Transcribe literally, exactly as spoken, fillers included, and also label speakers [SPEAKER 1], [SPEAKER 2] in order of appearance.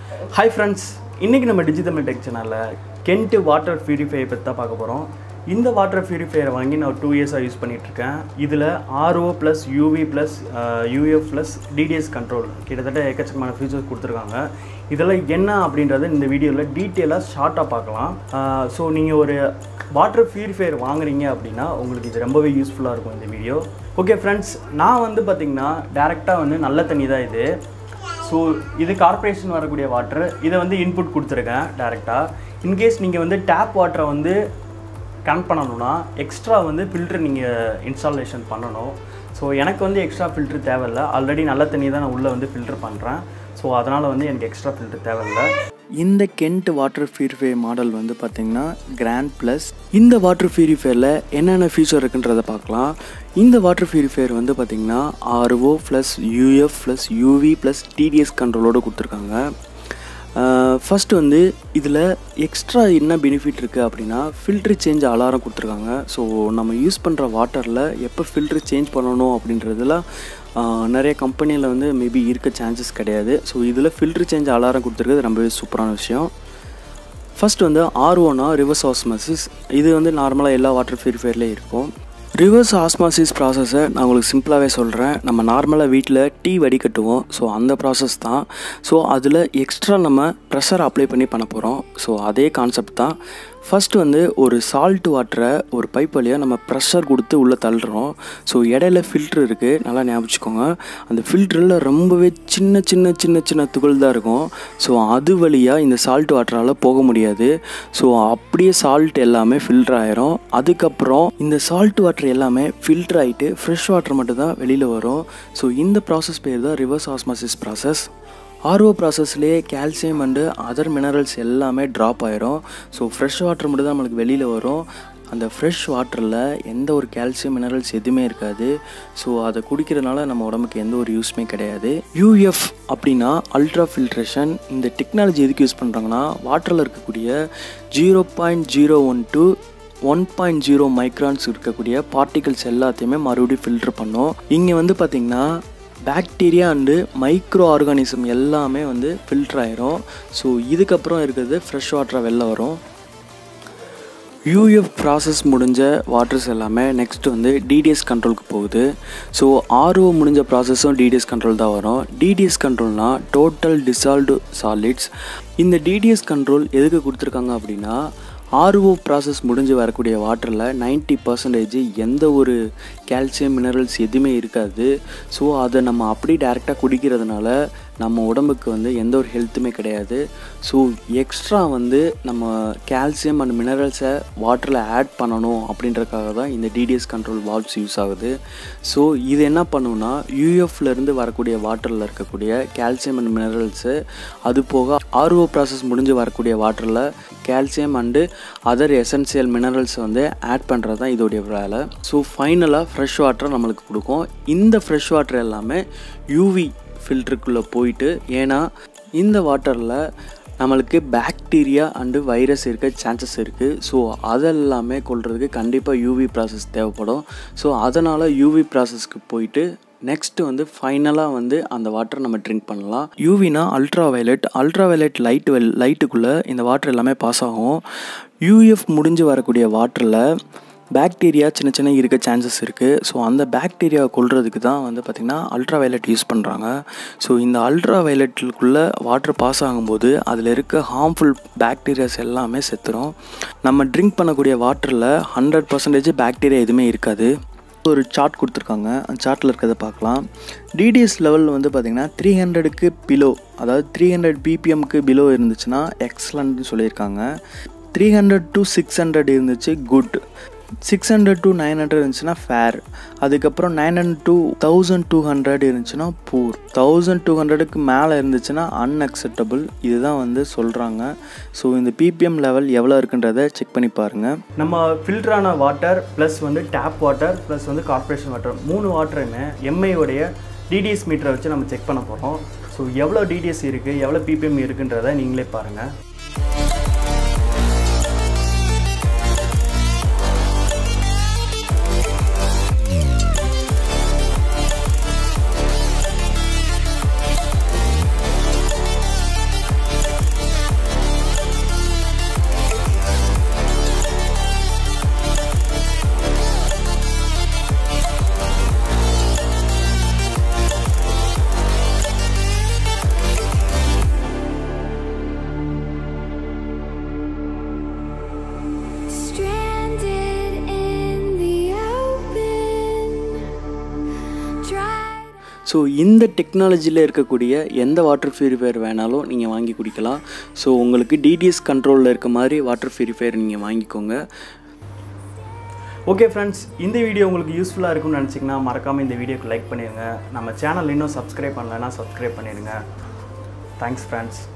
[SPEAKER 1] Hi friends, இன்னைக்கு நம்ம digital tech சேனல்ல Kent வாட்டர் பியூரிஃபையர் பத்தி தான் பார்க்க போறோம். இந்த வாட்டர் பியூரிஃபையர் வாங்கி நான் two years ஆ யூஸ் பண்ணிட்டு இருக்கேன். இதுல R O plus U V plus U F plus D D S control கிட்டத்தட்ட எக்கச்சக்கமான ஃபீச்சர்ஸ் கொடுத்திருக்காங்க. இதெல்லாம் என்ன அப்படிங்கறத இந்த வீடியோல டீடைலா ஷார்ட்டா பார்க்கலாம். சோ நீங்க ஒரு வாட்டர் பியூரிஃபையர் வாங்குறீங்க அப்படினா உங்களுக்கு இது ரொம்பவே யூஸ்ஃபுல்லா இருக்கும் இந்த வீடியோ. ஓகே फ्रेंड्स, நான் வந்து பாத்தீங்கன்னா டைரக்ட்டா வந்து நல்ல தண்ணி தான் இது. So இது கார்ப்பரேஷன் வரக்கூடிய வாட்டர். இத வந்து இன்புட் கொடுத்திருக்கேன் டைரக்ட்டா. இன் கேஸ் நீங்க வந்து டேப் வாட்டரை வந்து கனெக்ட் பண்ணனும்னா எக்ஸ்ட்ரா வந்து ஃபில்டர் நீங்க இன்ஸ்டாலேஷன் பண்ணனும். சோ எனக்கு வந்து எக்ஸ்ட்ரா ஃபில்டர் தேவையில்லை. ஆல்ரெடி நல்ல தண்ணி தான் நான் உள்ள வந்து ஃபில்டர் பண்றேன். சோ அதனால வந்து எனக்கு எக்ஸ்ட்ரா ஃபில்டர் தேவையில்லை. இந்த Kent வாட்டர் பியூரிஃபையர் மாடல் வந்து பாத்தீங்கன்னா கிராண்ட் பிளஸ். இந்த வாட்டர் பியூரிஃபையர்ல என்னென்ன ஃபீச்சர் இருக்குன்றத பார்க்கலாம். இந்த வாட்டர் பியூரிஃபையர் வந்து பாத்தீங்கன்னா R O plus U F plus U V plus D D S கண்ட்ரோலோட கொடுத்திருக்காங்க. ஃபர்ஸ்ட் வந்து இதில் எக்ஸ்ட்ரா என்ன பெனிஃபிட் இருக்குது அப்படின்னா ஃபில்ட்ரு சேஞ்ச் அலாரம் கொடுத்துருக்காங்க. ஸோ நம்ம யூஸ் பண்ணுற வாட்டரில் எப்போ ஃபில்ட்ரு சேஞ்ச் பண்ணணும் அப்படின்றதுலாம் நிறைய கம்பெனியில் வந்து மேபி இருக்க சான்சஸ் கிடையாது. ஸோ இதில் ஃபில்ட்ரு சேஞ்ச் அலாரம் கொடுத்துருக்கிறது ரொம்பவே சூப்பரான விஷயம். ஃபர்ஸ்ட் வந்து R O னா ரிவர்ஸ் ஆஸ்மாசிஸ். இது வந்து நார்மலாக எல்லா வாட்டர் பியூரிஃபையர்லேயும் இருக்கும். ரிவர்ஸ் ஆஸ்மாசிஸ் ப்ராசஸை நான் உங்களுக்கு சிம்பிளாகவே சொல்கிறேன். நம்ம நார்மலாக வீட்டில் டீ வடிகட்டுவோம். ஸோ அந்த ப்ராசஸ் தான். ஸோ அதில் எக்ஸ்ட்ரா நம்ம ப்ரெஷர் அப்ளை பண்ணி பண்ண போகிறோம். ஸோ அதே கான்செப்ட் தான். ஃபஸ்ட்டு வந்து ஒரு சால்ட் வாட்டரை ஒரு பைப் வழியாக நம்ம ப்ரெஷர் கொடுத்து உள்ளே தள்ளுறோம். ஸோ இடையில ஃபில்ட்ரு இருக்குது, நல்லா ஞாபகம் வச்சுக்கோங்க. அந்த ஃபில்டரில் ரொம்பவே சின்ன சின்ன சின்ன சின்ன துகள் தான் இருக்கும். ஸோ அது வழியாக இந்த சால்ட் வாட்டரால் போக முடியாது. ஸோ அப்படியே சால்ட் எல்லாமே ஃபில்டர் ஆயிரும். அதுக்கப்புறம் இந்த சால்ட் வாட்டர் எல்லாமே ஃபில்டர் ஆகிட்டு ஃப்ரெஷ் வாட்டர் மட்டும் தான் வெளியில் வரும். ஸோ இந்த ப்ராசஸ் பேர் தான் reverse osmosis process. R O ப்ராசஸ்லேயே கால்சியம் அண்டு அதர் மினரல்ஸ் எல்லாமே ட்ராப் ஆயிரும். ஸோ ஃப்ரெஷ் வாட்டர் மட்டும் தான் நம்மளுக்கு வெளியில் வரும். அந்த ஃப்ரெஷ் வாட்டரில் எந்த ஒரு கால்சியம் மினரல்ஸ் எதுவுமே இருக்காது. ஸோ அதை குடிக்கிறதுனால நம்ம உடம்புக்கு எந்த ஒரு யூஸுமே கிடையாது. U F அப்படின்னா அல்ட்ரா ஃபில்ட்ரேஷன். இந்த டெக்னாலஜி எதுக்கு யூஸ் பண்ணுறாங்கன்னா வாட்டரில் இருக்கக்கூடிய zero point zero one two one point zero microns இருக்கக்கூடிய பார்ட்டிகல்ஸ் எல்லாத்தையுமே மறுபடியும் ஃபில்டர் பண்ணோம். இங்கே வந்து பார்த்திங்கன்னா பாக்டீரியா அண்டு மைக்ரோ ஆர்கானிசம் எல்லாமே வந்து ஃபில்டர் ஆயிரும். ஸோ இதுக்கப்புறம் இருக்கிறது ஃப்ரெஷ் வாட்டராக வெளில வரும். U F ப்ராசஸ் முடிஞ்ச வாட்டர்ஸ் எல்லாமே நெக்ஸ்ட் வந்து D D S கண்ட்ரோலுக்கு போகுது. ஸோ R O முடிஞ்ச ப்ராசஸும் D D S கண்ட்ரோல் தான் வரும். D D S கண்ட்ரோல்னால் டோட்டல் டிசால்வ்டு சாலிட்ஸ். இந்த D D S கண்ட்ரோல் எதுக்கு கொடுத்துருக்காங்க அப்படின்னா R O ப்ராசஸ் முடிஞ்சு வரக்கூடிய வாட்டரில் நைன்ட்டி பர்சன்டேஜ் எந்த ஒரு கால்சியம் மினரல்ஸ் எதுவுமே இருக்காது. ஸோ அதை நம்ம அப்படி டைரெக்டாக குடிக்கிறதுனால நம்ம உடம்புக்கு வந்து எந்த ஒரு ஹெல்த்துமே கிடையாது. ஸோ எக்ஸ்ட்ரா வந்து நம்ம கால்சியம் அண்ட் மினரல்ஸை வாட்டரில் ஆட் பண்ணணும் அப்படின்றதுக்காக தான் இந்த D D S control valves use ஆகுது. ஸோ இது என்ன பண்ணுன்னா U Fலேருந்து வரக்கூடிய வாட்டரில் இருக்கக்கூடிய கால்சியம் அண்ட் மினரல்ஸு, அது போக R O ப்ராசஸ் முடிஞ்சு வரக்கூடிய வாட்டரில் calcium and other essential minerals வந்து ஆட் பண்ணுறது தான் இதோடைய வேலை. ஸோ ஃபைனலாக ஃப்ரெஷ் வாட்டரை நம்மளுக்கு கொடுக்கும். இந்த ஃப்ரெஷ் வாட்டர் எல்லாமே U V ஃபில்டருக்குள்ளே போயிட்டு, ஏன்னா இந்த வாட்டரில் நம்மளுக்கு பாக்டீரியா அண்டு வைரஸ் இருக்க சான்சஸ் இருக்குது. ஸோ அதெல்லாமே கொள்றதுக்கு கண்டிப்பாக U V ப்ராசஸ் தேவைப்படும். ஸோ அதனால் U V ப்ராசஸ்க்கு போயிட்டு நெக்ஸ்ட்டு வந்து ஃபைனலாக வந்து அந்த வாட்டரை நம்ம ட்ரிங்க் பண்ணலாம். யூவினா ultraviolet. Ultraviolet light well லைட்டுக்குள்ளே இந்த வாட்டர் எல்லாமே பாஸ் ஆகும். U F முடிஞ்சு வரக்கூடிய வாட்டரில் பாக்டீரியா சின்ன சின்ன இருக்க சான்சஸ் இருக்குது. ஸோ அந்த பாக்டீரியாவை கொல்றதுக்கு தான் வந்து பார்த்திங்கன்னா அல்ட்ரா வயலட் யூஸ் பண்ணுறாங்க. ஸோ இந்த அல்ட்ரா வயலட்டுக்குள்ளே வாட்டர் பாஸ் ஆகும்போது அதில் இருக்க ஹார்ம்ஃபுல் பாக்டீரியாஸ் எல்லாமே செத்துரும். நம்ம ட்ரிங்க் பண்ணக்கூடிய வாட்டரில் ஹண்ட்ரட் பர்சன்டேஜ் பாக்டீரியா எதுவுமே இருக்காது. ஒரு சார்ட் கொடுத்துருக்காங்க, அந்த சார்ட்டில் இருக்கிறத பார்க்கலாம். D D S லெவல் வந்து பார்த்திங்கன்னா த்ரீ ஹண்ட்ரடுக்கு பிலோ, அதாவது த்ரீ ஹண்ட்ரட் பிபிஎம்க்கு பிலோ இருந்துச்சுன்னா எக்ஸலண்ட்னு சொல்லியிருக்காங்க. Three hundred to six hundred இருந்துச்சு good. Six hundred to nine hundred இருந்துச்சுன்னா ஃபேர். அதுக்கப்புறம் nine hundred to thousand two hundred இருந்துச்சுன்னா பூர். தௌசண்ட் டூ ஹண்ட்ரடுக்கு மேலே இருந்துச்சுன்னா அன்அக்செப்டபுள். இதுதான் வந்து சொல்கிறாங்க. ஸோ இந்த பிபிஎம் லெவல் எவ்வளோ இருக்குன்றதை செக் பண்ணி பாருங்கள். நம்ம ஃபில்டரான வாட்டர் ப்ளஸ் வந்து டேப் வாட்டர் ப்ளஸ் வந்து கார்ப்பரேஷன் வாட்டர் மூணு வாட்டருமே எம்ஐயோடைய D D S மீட்டரை வச்சு நம்ம செக் பண்ண போகிறோம். ஸோ எவ்வளோ D D S இருக்குது, எவ்வளோ பிபிஎம் இருக்குன்றதை நீங்களே பாருங்கள். ஸோ இந்த டெக்னாலஜியில் இருக்கக்கூடிய எந்த வாட்டர் பியூரிஃபையர் வேணாலும் நீங்கள் வாங்கி குடிக்கலாம். ஸோ உங்களுக்கு டிடிஎஸ் கண்ட்ரோலில் இருக்க மாதிரி வாட்டர் பியூரிஃபையர் நீங்கள் வாங்கிக்கோங்க. ஓகே ஃப்ரெண்ட்ஸ், இந்த வீடியோ உங்களுக்கு யூஸ்ஃபுல்லாக இருக்கும்னு நினச்சிங்கன்னா மறக்காமல் இந்த வீடியோக்கு லைக் பண்ணிடுங்க. நம்ம சேனல் இன்னும் சப்ஸ்கிரைப் பண்ணலைன்னா சப்ஸ்கிரைப் பண்ணிடுங்க. Thanks friends.